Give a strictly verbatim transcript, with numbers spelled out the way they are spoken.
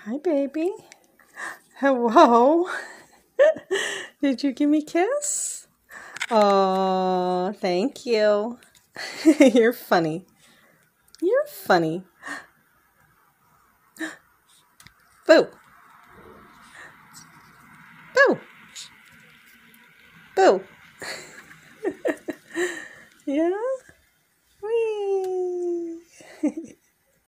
Hi, baby. Hello. Did you give me a kiss? Oh, thank you. You're funny. You're funny. Boo. Boo. Boo. Yeah?